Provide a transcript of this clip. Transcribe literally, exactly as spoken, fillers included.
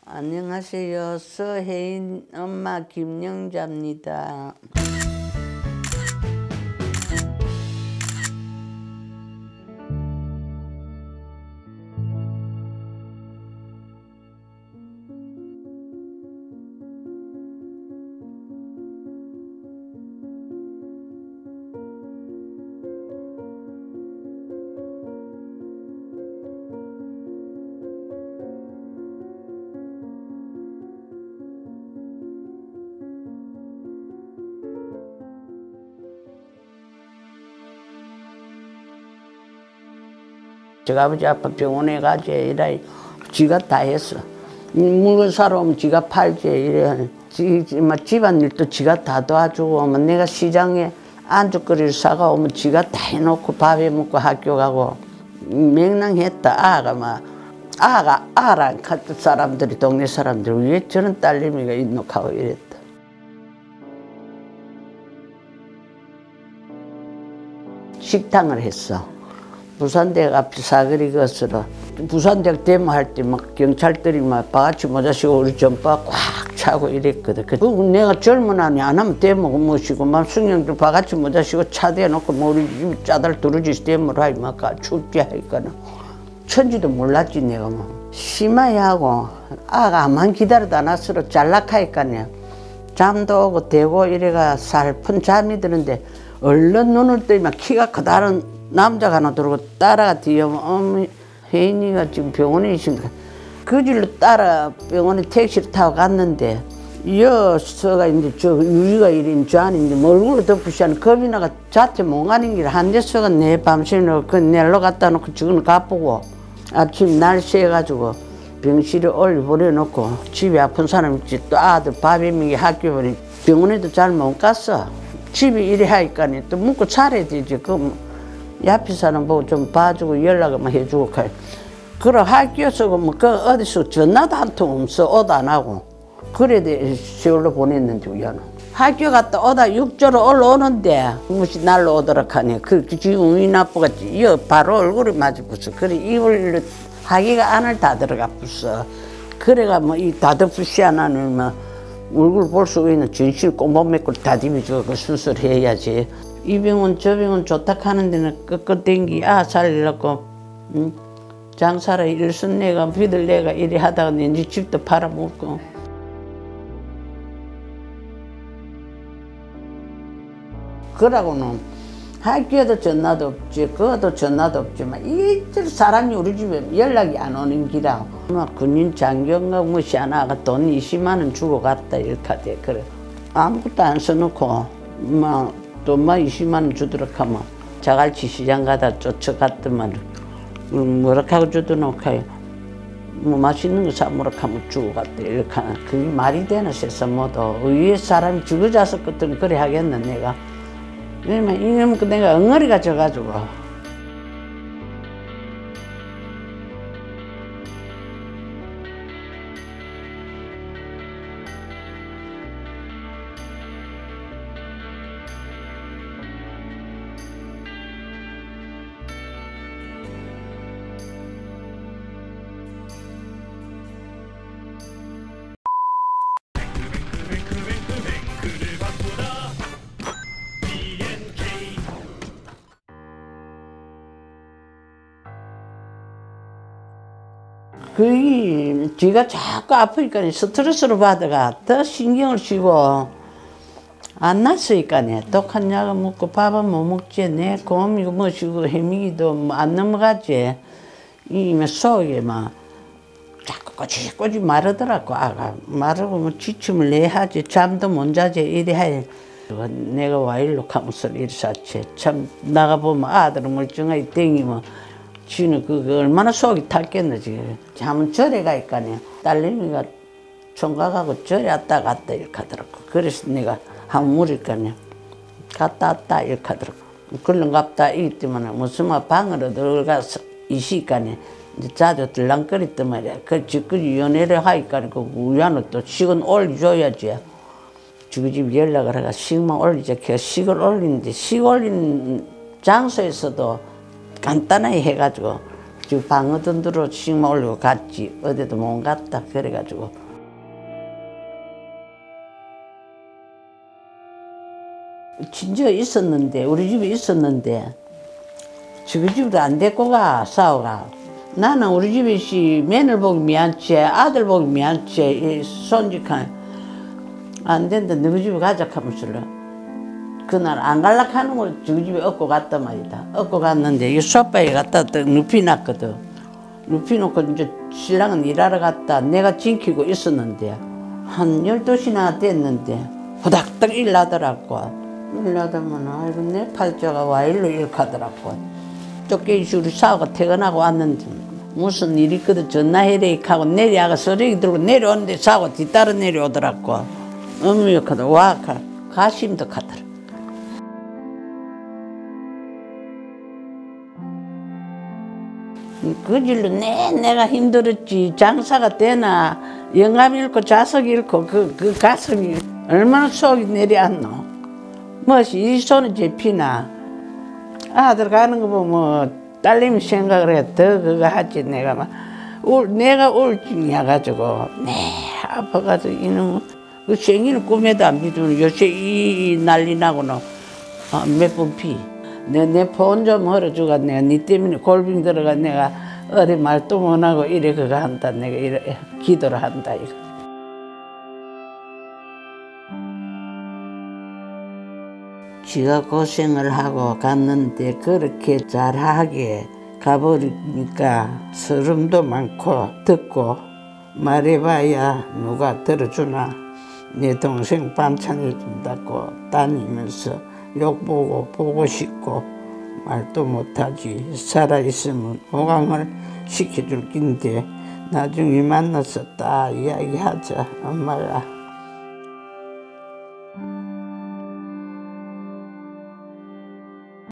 안녕하세요. 서혜인 엄마 김영자입니다. 저희 아버지 아빠 병원에 가지 이래 지가 다 했어. 물건 사러 오면 지가 팔지 이래. 지, 집안일도 지가 다 도와주고 오면 내가 시장에 안주거리를 사가 오면 지가 다 해놓고 밥해 먹고 학교 가고 맹랑했다. 아가 막 아가 아랑 같은 사람들이 동네 사람들이 왜 저런 딸내미가 있노 하고 이랬다. 식당을 했어. 부산대학 앞에 사거리 것으로 부산대학 데모할 때 막 경찰들이 막 바가지 모자 쓰고 우리 전파 꽉 차고 이랬거든. 그 내가 젊은 아니 안 하면 데모고 모시고 막 숙녀들 바가지 모자 쓰고 차 대놓고 뭐 우리 집 짜들 두루지 데모를 하지 막 춥지 하니까는 천지도 몰랐지 내가 뭐 심하게 하고 아가 암만 기다려도 안 왔으로 잘락하니까요. 잠도 오고 대고 이래가 살픈 잠이 드는데 얼른 눈을 뜨면 키가 커다란 남자가 하나 들어오고 따라가 뒤에 어머니 혜인이가 지금 병원에 있으니까 그 길로 따라 병원에 택시를 타고 갔는데 여서가 이제 저 유리가 이린 저 안에 이제 얼굴로 덮으시는 겁이 나가 자체 못 가는 길 한 대서가 내 밤새는 그 낼로 갖다 놓고 지금 가보고 아침 날씨해가지고 병실에 올려 보내놓고 집에 아픈 사람 있지 또 아들 밥에 먹이 학교 보내 병원에도 잘 못 갔어. 집에 이래 하니까 또 묵고 차려야 되지. 그 옆에 사람 보고 좀 봐주고 연락을 해주고 가요. 그래 학교에서 뭐 그 어디서 전화도 한 통 없어. 오도 안 하고. 그래 세월로 보냈는데 우연은. 학교 갔다 오다 육조로 올라오는데 무시 날로 오도록 하네. 그 지금 운이 나쁘겠지. 이 바로 얼굴이 맞아 붙어. 그래 입을 하기가 안을 다 들어가 붙어. 그래가 뭐 이 다드푸시 하나는 뭐 얼굴 볼 수 있는 전신 꼬못 맺고 다디미주고 그 수술해야지. 이 병원 저 병원 좋다 하는 데는 끝끝 댕기 아 살리려고 응? 장사를 일순 내가 비들 내가 이리 하다가 내 집도 팔아먹고 그러고는 학교에도 전화도 없지 그것도 전화도 없지만 이틀 사람이 우리 집에 연락이 안 오는 기라 막 군인 장교인가 무시 하나가 돈 이십만 원 주고 갔다 이렇게 돼. 그래 아무것도 안 써놓고 막 돈만 이십만 원 주도록 하면 자갈치 시장 가다 쫓아갔더만 뭐라 하고 주도록 뭐 맛있는 거 사 먹으러 하면 주고 갔다 이렇게 하나 그게 말이 되나 세상 모두 위에 사람이 죽어 자서 것들은 그래 하겠나 내가 왜냐면 이놈 내가 엉어리가 져가지고 그게 지가 자꾸 아프니까 스트레스를 받아가 더 신경을 쓰고 안 났으니까네. 독한 약을 먹고 밥은 못 먹지. 내 곰이고 뭐시고 해미기도 안 넘어가지. 이 속에 막 자꾸 꼬집꼬집 마르더라고. 아가 마르고 뭐 지침을 내 하지. 잠도 못 자지 이래 해. 내가 와일로 하면서 이리 샀지. 참 나가보면 아들은 멀쩡하게 댕기면 지는 그거 얼마나 속이 탔겠는지. 잠은 절에 가니까요. 딸내미가 총각하고 절에 왔다 갔다 이렇게 하더라고. 그래서 내가 한번 물으니까요. 갔다 왔다 이렇게 하더라고. 그런갑다 이기 때문에 무슨 뭐 방으로 들어가서 이시니까요. 이제 자주 들랑거렸단 말이야. 그 지금 연애를 하니까 그 우연은 또 식은 올려줘야지. 지금 집 연락을 해가 식만 올리자. 그 식을 올리는데 식 올린 장소에서도 간단하게 해가지고 저 방어든으로 식마 올리고 갔지. 어디도 못 갔다. 그래가지고. 친지가 있었는데, 우리 집에 있었는데, 저희 집도 안 데리고 가, 싸워가. 나는 우리 집에 씨, 며느리 보기 미안치, 아들 보기 미안치, 손직한, 안 된다, 너희 집에 가자 하면서. 그날 안 갈라 하는 걸 저희 집에 업고 갔단 말이다. 업고 갔는데, 이 소파에 갖다 눕혀놨거든. 눕혀놓고 이제 신랑은 일하러 갔다 내가 지키고 있었는데, 한 열두 시나 됐는데, 후닥닥 일나더라고. 일나더면, 아이고, 내 팔자가 와 일로 이렇게 하더라고. 쫓겨이식으로 싸우고 퇴근하고 왔는데, 무슨 일이 있거든 전화해래 하고 내려가 서력이 들고 내려오는데 싸우고 뒤따라 내려오더라고. 어머니 하다 와 가심도 가더라. 그 길로 내 내가 힘들었지. 장사가 되나 영감 잃고 자석 잃고 그, 그 가슴이 얼마나 속이 내려앉노. 뭐시 이 손에 잡히나. 아들 가는 거 보면 뭐 딸님이 생각을 해. 더 그거 하지. 내가 막 울, 내가 우울증이야 가지고 네 아파가지고 이놈 그 생일 꿈에도 안 비두는 요새 이 난리 나고는 어, 몇 번 피. 내 내 폰 좀 헐어주가 내가 니 때문에 골병 들어가 내가 어디 말도 못하고 이래 그거 한다. 내가 이래 기도를 한다 이거. 지가 고생을 하고 갔는데 그렇게 잘하게 가버리니까 서름도 많고 듣고 말해봐야 누가 들어주나. 내 동생 반찬해준다고 다니면서 욕보고 보고 싶고 말도 못하지. 살아있으면 호강을 시켜줄 낀데 나중에 만나서 딱 이야기하자. 엄마가